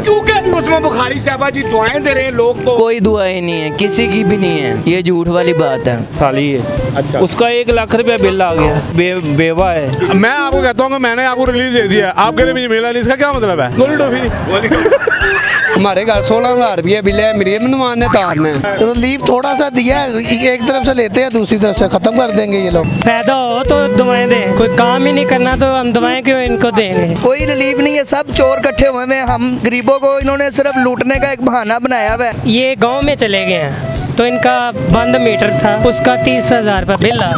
क्यों कह रही हो उस्मा बुखारी साहबा जी दुआएं दे रहे हैं लोग तो? कोई दुआएं नहीं है, किसी की भी नहीं है, ये झूठ वाली बात है। साली है। अच्छा, उसका 1 लाख रुपया बिल आ गया, बेवा है। मैं आपको कहता हूँ कि मैंने आपको रिलीज दे दिया, आप कह रहे मुझे मिला नहीं, इसका क्या मतलब है? गोली टॉफी हमारे घर 16,000 रुपया बिल है, मेरी मनमान ने तारना है। तो रिलीफ थोड़ा सा दिया है, एक तरफ से लेते हैं दूसरी तरफ से खत्म कर देंगे ये लोग। फायदा हो तो दवाएं दें, कोई काम ही नहीं करना तो हम दवाएं क्यों इनको देंगे? कोई रिलीफ नहीं है, सब चोर इकट्ठे हुए हैं। हम गरीबों को इन्होंने सिर्फ लूटने का एक बहाना बनाया हुआ है। ये गांव में चले गए हैं तो इनका बंद मीटर था, उसका 30,000 रुपया बिल आ।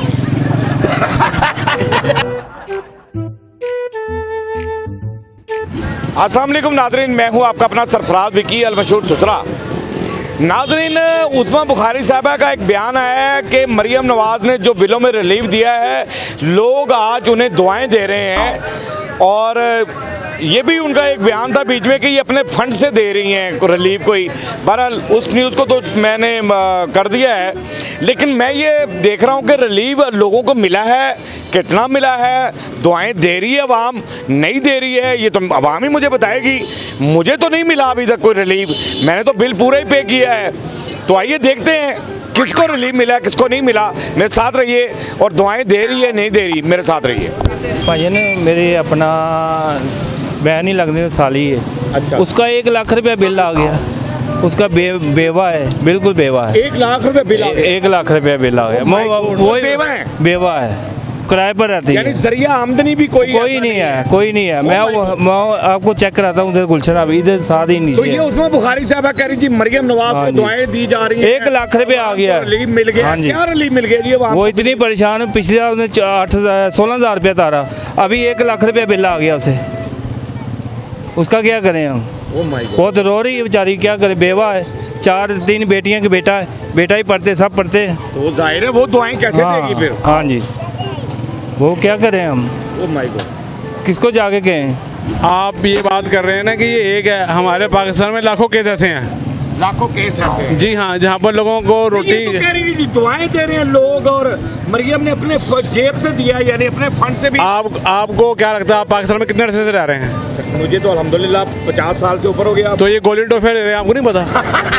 अस्सलाम वालेकुम नाज़रीन, मैं हूं आपका अपना सरफराज विकी अल मशहूर सुसरा। नाज़रीन, उस्मा बुखारी साहबा का एक बयान आया है कि मरियम नवाज़ ने जो बिलों में रिलीफ दिया है, लोग आज उन्हें दुआएं दे रहे हैं। और ये भी उनका एक बयान था बीच में कि ये अपने फंड से दे रही हैं रिलीफ कोई। बहरहाल उस न्यूज़ को तो मैंने कर दिया है, लेकिन मैं ये देख रहा हूँ कि रिलीफ लोगों को मिला है, कितना मिला है, दुआएं दे रही है अवाम, नहीं दे रही है, ये तो अवाम ही मुझे बताएगी। मुझे तो नहीं मिला अभी तक कोई रिलीफ, मैंने तो बिल पूरा ही पे किया है। तो आइए देखते हैं किसको रिलीफ मिला, किसको नहीं मिला। मेरे साथ रहिए और दुआएं दे रही है नहीं दे रही, मेरे साथ रहिए। भाई ने मेरे अपना बहन ही लगने साली है। अच्छा, उसका 1 लाख रुपया बिल आ गया, उसका बेवा है, बिल्कुल बेवा है। 1 लाख रुपए बिल आ गया? 1 लाख रुपया बिल आ गया। वो बेवा है? बेवा है, किराए पर रहती है, यानी जरिया आमदनी भी कोई नहीं है, कोई नहीं है। मैं आपको चेक कराता हूँ, उधर गुलशन अभी इधर साथ ही नीचे। तो ये उस्मा बुखारी साहबा कह रही थी मरियम नवाज को दुआएं दी जा रही हैं, 1 लाख रुपया आ गया, रिलीफ मिल गया। हाँ जी, क्या रिलीफ मिल गया जी? वो इतनी परेशान, पिछले साल उसने 16,000 रुपया तारा, अभी 1 लाख रुपया बिल आ गया उसे। उसका क्या करें हम? वो तो रो रही है बेचारी, क्या करे, बेवा है, 4-3 बेटियां के बेटा है, बेटा ही पढ़ते, सब पढ़ते हैं। तो जाहिर है वो दुआएं कैसे देगी फिर? हाँ जी, वो क्या करें हम? ओ माय गॉड, किसको जाके कहें? आप ये बात कर रहे हैं ना कि ये एक है, हमारे पाकिस्तान में लाखों केस ऐसे हैं, लाखों केस ऐसे हैं। जी हाँ, जहाँ पर लोगों को रोटी। ये तो कह रही थी दुआएं दे रहे हैं लोग और मरियम ने अपने जेब से दिया, यानी अपने फंड से भी। आपको क्या लगता है आप पाकिस्तान में कितने अरसे से रह रहे हैं? मुझे तो अल्हम्दुलिल्लाह 50 साल से ऊपर हो गया। तो ये गोली टोफे दे रहे हैं, आपको नहीं पता?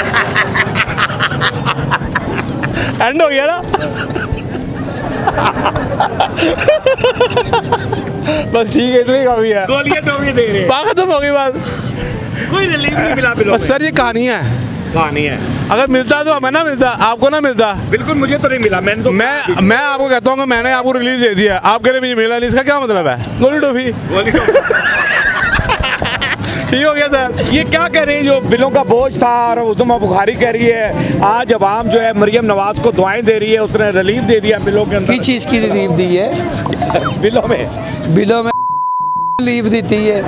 एंड हो गया ना? बस ठीक है, इतनी काफी है। गोलियां टोफी दे रहे हैं, बात खत्म हो गई बात। कोई रिलीफ नहीं मिला बिलों में। बस सर ये कहानी है, कहानी है। अगर मिलता तो हमें ना मिलता, आपको ना मिलता। बिल्कुल, मुझे तो नहीं मिला। मैंने तो मैं आपको कहता हूँ कि मैंने आपको रिलीज दे दिया, आप कह रहे मुझे मिला नहीं, इसका क्या मतलब है? गोली टोफी ठीक हो गया सर। ये क्या कह रहे हैं, जो बिलों का बोझ था और उस्मा बुखारी कह रही है आज अवाम जो है मरियम नवाज को दुआएं दे रही है, उसने रिलीफ दे दिया बिलों के अंदर। किस चीज़ की रिलीफ दी है? बिलों में रिलीफ दी है।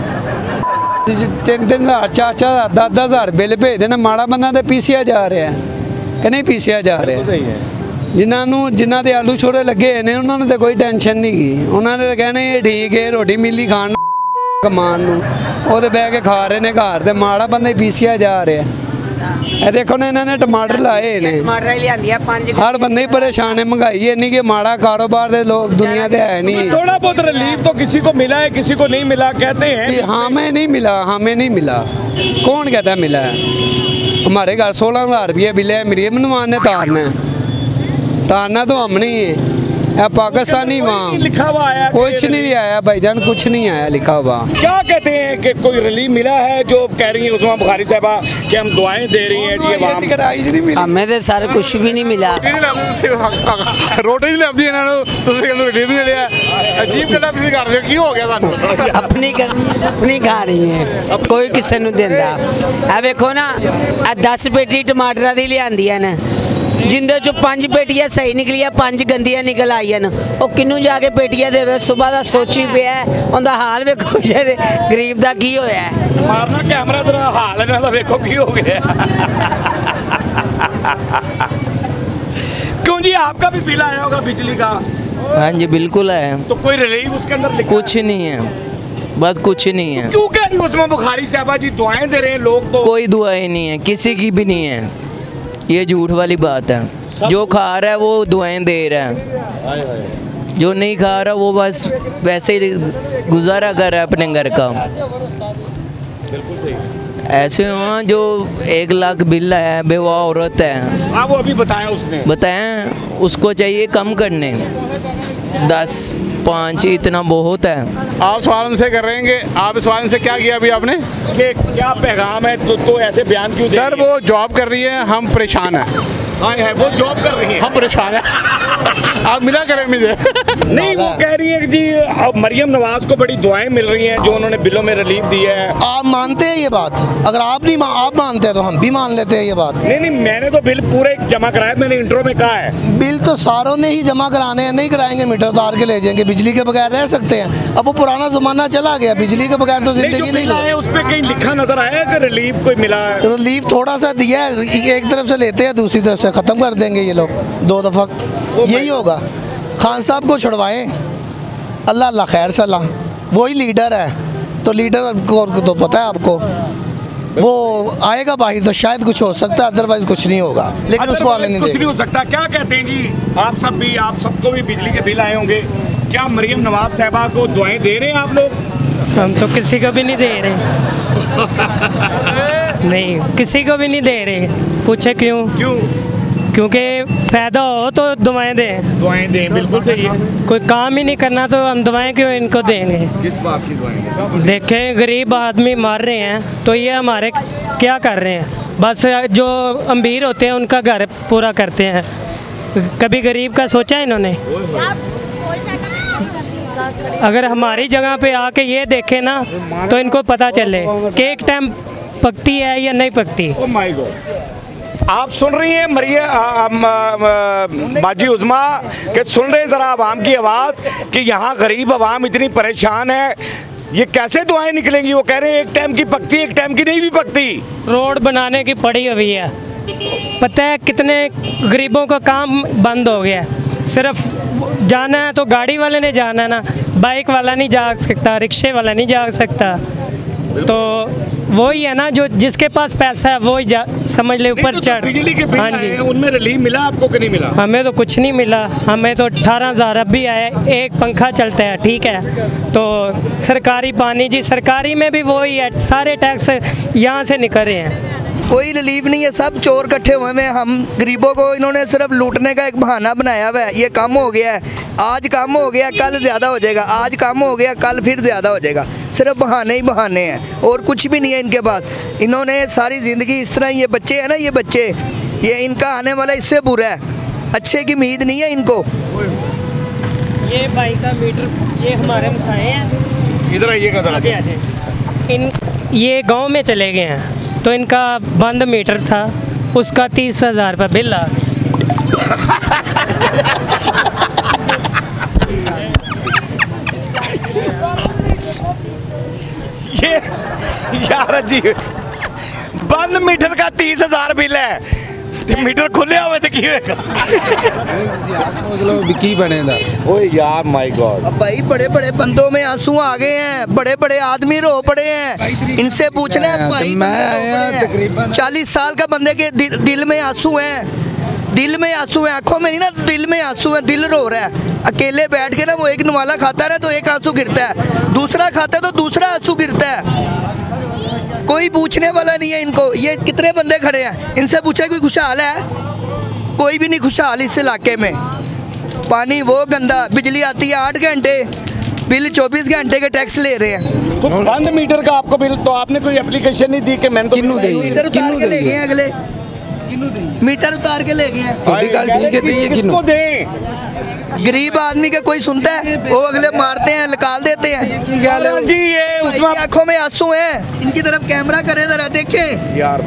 3-3 4-4 10-10 बिल भेज देना, माड़ा बंदा तो पीसिया जा रहा है कि नहीं पीसिया जा रहा? सही है। जिन्हों के आलू छोड़े लगे ने उन्होंने तो कोई टेंशन नहीं की, उन्होंने तो कहने ये ठीक है, रोटी मिली खाण कमान वो तो बह के खा रहे ने घर, तो माड़ा बंदा ही पीसिया जा रहा है। देखो ना इन्होंने टमाटर लाए ने, हर बंदे ही परेशान है, महंगाई है नहीं कि माड़ा कारोबार दे लोग दुनिया दे है नहीं। थोड़ा बहुत रिलीफ तो किसी को मिला है, किसी को नहीं मिला कहते हैं। हमें नहीं मिला, हमें नहीं मिला। कौन कहता है मिला है? हमारे घर 16,000 रुपया बिल है, मेरी मनमान ने तारना तो हम नहीं है, पाकिस्तानी वहाँ लिखा हुआ आया, कुछ नहीं आया भाईजान, कुछ नहीं आया लिखा हुआ। क्या कहते हैं कि कोई रिलीफ मिला है? जो कह रही है उस्मा बुखारी साहबा कि हम दुआएं दे रही हैं जी। हमें तो सर कुछ भी नहीं मिला। रोटी नहीं लभदी इन्होंने, तुम रिलीफ नहीं लिया, अजीब गल्लां तुसीं कर रहे हो, की हो गया सानू? अपनी खा रही है, कोई किसी नूं देंदा। आ वेखो ना, 10 पेटी टमाटर दी लियांदियां ने, जिंदे चो 5 पेटियां सही निकलियां, 5 गंदियां निकल आईयां। वो किनू जाके पेटियां देवे? सुबह का सोची पिया उनका हाल वेखो, बेचारे गरीब का की होया है। मारना कैमरा तेरा हाल इन्हां दा वेखो की हो गया। क्यों जी, आपका भी बिल आया होगा बिजली का? हाँ जी बिल्कुल है। तो कोई रिलीफ उसके अंदर लिखा कुछ नहीं है, बस कुछ नहीं है। क्यों कह रही हो उस्मा बुखारी साहबा जी दुआएं दे रहे हैं लोग तो? कोई दुआएं नहीं है, किसी की भी नहीं है, ये झूठ वाली बात है। जो खा रहा है वो दुआएं दे रहा है, जो नहीं खा रहा वो बस वैसे ही गुजारा कर रहा है अपने घर का। बिल्कुल सही। ऐसे वहाँ जो 1 लाख बिल है बेवा औरत है, हाँ वो अभी बताया उसने। बताएं उसको चाहिए कम करने, 10 5 इतना बहुत है। आप सवाल उनसे कर रहे हैं, आप इस सवाल से क्या किया अभी आपने? कि क्या पैगाम है तो ऐसे बयान क्यों दे सर रही है? वो जॉब कर रही है, हम परेशान हैं। हाँ है, वो जॉब कर रही है, हम परेशान हैं। आप मिला करें मुझे। नहीं वो कह रही है कि जी अब मरियम नवाज को बड़ी दुआएं मिल रही हैं जो उन्होंने बिलों में रिलीफ दी है। आप मानते हैं ये बात? अगर आप नहीं आप मानते हैं तो हम भी मान लेते हैं ये बात। नहीं मैंने तो बिल पूरे जमा कराए, मैंने इंट्रो में कहा है। बिल तो सारों ने ही जमा कराने हैं, नहीं कराएंगे मीटर उतार के ले जाएंगे। बिजली के बगैर रह सकते हैं? अब वो पुराना जमाना चला गया, बिजली के बगैर तो जिंदगी नहीं है। उस पर कहीं लिखा नजर आया कि रिलीफ कोई मिला है? रिलीफ थोड़ा सा दिया है, एक तरफ से लेते हैं दूसरी तरफ से खत्म कर देंगे ये लोग 2 दफा। यही होगा। खान साहब को छुड़वाएं, अल्लाह अल्लाह खैर सलाह, वही लीडर है तो लीडर को तो पता है आपको, वो आएगा बाहर तो शायद कुछ हो सकता है, अदरवाइज कुछ नहीं होगा। लेकिन उसको आने नहीं कुछ नहीं हो सकता। क्या कहते हैं जी आप सब भी, आप सबको भी बिजली के बिल आए होंगे, क्या मरियम नवाज साहबा को दुआएं दे रहे हैं आप लोग? हम तो किसी को भी नहीं दे रहे। नहीं किसी को भी नहीं दे रहे। पूछे क्यों? क्योंकि फ़ायदा हो तो दुआएं दें। बिल्कुल सही है। कोई काम ही नहीं करना तो हम दुआएं क्यों इनको देंगे? किस बात की दुआएं? देखें गरीब आदमी मार रहे हैं तो ये हमारे क्या कर रहे हैं? बस जो अमीर होते हैं उनका घर पूरा करते हैं, कभी गरीब का सोचा है इन्होंने? अगर हमारी जगह पे आके ये देखे ना तो इनको पता चले कि एक टाइम पकती है या नहीं पकती। Oh my God. आप सुन रही हैं बाजी उज़्मा कि सुन रहे ज़रा आवाम की आवाज़ कि यहाँ गरीब आवाम इतनी परेशान है, ये कैसे दुआएं निकलेंगी? वो कह रहे हैं एक टाइम की पकती, एक टाइम की नहीं भी पकती। रोड बनाने की पड़ी हुई है, पता है कितने गरीबों का काम बंद हो गया। सिर्फ जाना है तो गाड़ी वाले ने जाना है ना, बाइक वाला नहीं जा सकता, रिक्शे वाला नहीं जा सकता। तो वही है ना, जो जिसके पास पैसा है वो ही समझ ले ऊपर चढ़। बिजली के बिल आए हैं, उनमें रिलीफ मिला आपको कि नहीं मिला? हमें तो कुछ नहीं मिला, हमें तो 18,000 अब भी आए, एक पंखा चलता है, ठीक है। तो सरकारी पानी जी, सरकारी में भी वही है, सारे टैक्स यहाँ से निकल रहे हैं। कोई रिलीफ नहीं है, सब चोर इकट्ठे हुए हैं। हम गरीबों को इन्होंने सिर्फ लूटने का एक बहाना बनाया हुआ है। ये कम हो गया है, आज कम हो गया कल ज़्यादा हो जाएगा, आज कम हो गया कल फिर ज़्यादा हो जाएगा। सिर्फ बहाने ही बहाने हैं और कुछ भी नहीं है इनके पास। इन्होंने सारी ज़िंदगी इस तरह, ये बच्चे हैं ना, ये बच्चे, ये इनका आने वाला इससे बुरा है, अच्छे की उम्मीद नहीं है इनको। ये बाइक का मीटर ये हमारे मसाए हैं, इधर आइएगा। इन ये गांव में चले गए हैं तो इनका बंद मीटर था, उसका 30,000 रुपये बिल आ ये यार जी बंद मीटर का 30,000 बिल है, मीटर खुले हुए थे की बनेगा। ओए यार माय गॉड। अब भाई बड़े बड़े बंदों में आंसू आ गए हैं, बड़े बड़े आदमी रो पड़े हैं। इनसे पूछना है भाई, मैं आया तकरीबन 40 साल का बंदे के दिल में आंसू हैं, दिल में आंसू हैं, आंखों में नहीं ना, दिल में आंसू हैं, दिल रो रहा है। अकेले बैठ के ना वो एक नवाला खाता है ना तो एक आंसू गिरता है, दूसरा खाता है तो दूसरा आंसू गिरता है। कोई पूछने वाला नहीं है इनको। ये कितने बंदे खड़े हैं, इनसे पूछा कोई खुशहाल है? कोई भी नहीं खुशहाल इस इलाके में। पानी वो गंदा, बिजली आती है 8 घंटे, बिल 24 घंटे के टैक्स ले रहे हैं। तो बंद मीटर का आपको बिल, तो आपने कोई एप्लीकेशन नहीं दी कि मैंने तो मीटर उतार के ले गए हैं, अगले मीटर उतार के ले गए हैं। गरीब आदमी का कोई सुनता है? वो अगले मारते हैं, निकाल देते हैं जी। ये आंखों में आंसू हैं, इनकी तरफ कैमरा करें जरा, देखें यार।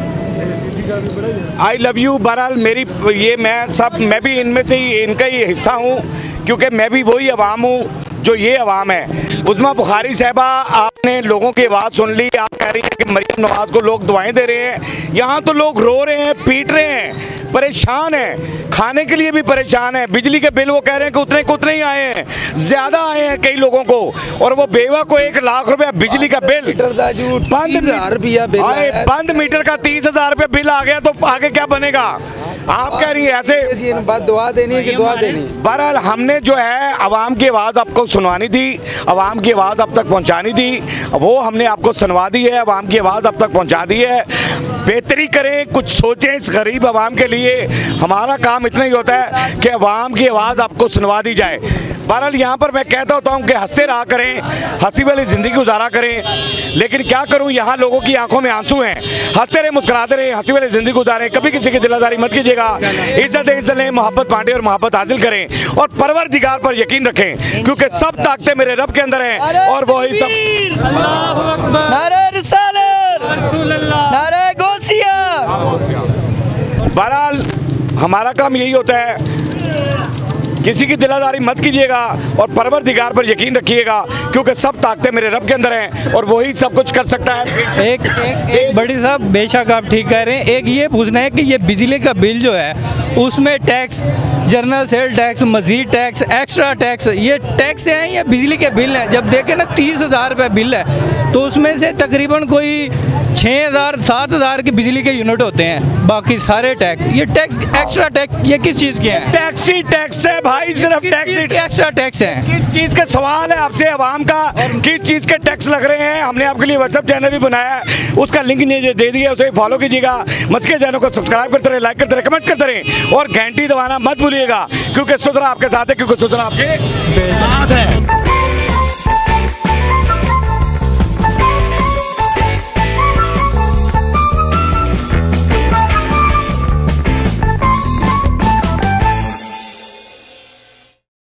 I love you. बहरहाल मेरी ये मैं भी इनमें से ही इनका ही हिस्सा हूँ, क्योंकि मैं भी वही अवाम हूँ जो ये अवाम है। उज़्मा बुखारी साहबा, आपने लोगों की आवाज़ सुन ली। आप कह रही हैं कि मरियम नवाज़ को लोग दुआएं दे रहे हैं, यहाँ तो लोग रो रहे हैं, पीट रहे हैं, परेशान हैं, खाने के लिए भी परेशान है। बिजली के बिल वो कह रहे हैं कि उतने को उतने ही आए हैं, ज़्यादा आए हैं कई लोगों को। और वो बेवा को 1 लाख रुपया बिजली का बिल, बंद मीटर का 30,000 रुपया बिल आ गया, तो आगे क्या बनेगा? आप कह रही है ऐसे दुआ देनी है कि दुआ देनी। बहरहाल हमने जो है आवाम की आवाज़ आपको सुनवानी थी। आवाम आवाम की आवाज़ अब तक पहुंचानी थी, वो हमने आपको सुनवा दी है, आवाम की आवाज़ अब तक पहुंचा दी है। बेहतरी करें, कुछ सोचें इस गरीब आवाम के लिए। हमारा काम इतना ही होता है कि आवाम की आवाज़ आपको सुनवा दी जाए। बहरहाल यहाँ पर मैं कहता होता हूँ कि हंसते रहा करें, हंसी वाली ज़िंदगी गुजारा करें, लेकिन क्या करूँ, यहाँ लोगों की आंखों में आंसू हैं। हंसते रहे, मुस्कुराते रहे, हंसी वाली ज़िंदगी गुजारें, कभी किसी की दिलादारी मत कीजिएगा। इज्जत लें, मोहब्बत बांटें और मोहब्बत हासिल करें, और परवरदिगार पर यकीन रखें, क्योंकि सब ताकतें मेरे रब के अंदर हैं और वही सब। नारे रिसालत, नारे गौसिया। बहरहाल हमारा काम यही होता है, किसी की दिलादारी मत कीजिएगा और परवरदिगार पर यकीन रखिएगा, क्योंकि सब ताकतें मेरे रब के अंदर हैं और वही सब कुछ कर सकता है। एक बड़ी साहब, बेशक आप ठीक कह रहे हैं। एक ये पूछना है कि ये बिजली का बिल जो है उसमें टैक्स, जनरल सेल टैक्स, मजीद टैक्स, एक्स्ट्रा टैक्स, ये टैक्स हैं या बिजली के बिल हैं? जब देखें ना 30,000 रुपये बिल है, तो उसमें से तकरीबन कोई 6,000-7,000 की बिजली के यूनिट होते हैं, बाकी सारे टैक्स। ये टैक्स, एक्स्ट्रा टैक्स, ये किस चीज़ के हैं? टैक्स ही टैक्स है भाई, सिर्फ टैक्स ही एक्स्ट्रा टैक्स है। किस चीज़ का सवाल है आपसे आवाम का, किस चीज़ के टैक्स लग रहे हैं? हमने आपके लिए व्हाट्सएप चैनल भी बनाया है, उसका लिंक दे दिया, उसे फॉलो कीजिएगा। मस्के चैनल को सब्सक्राइब करते रहे, लाइक करते रहे, कमेंट करते रहे और घंटी दबाना मत भूलिएगा, क्योंकि सुथरा आपके साथ है, क्योंकि सुथरा आपके साथ है।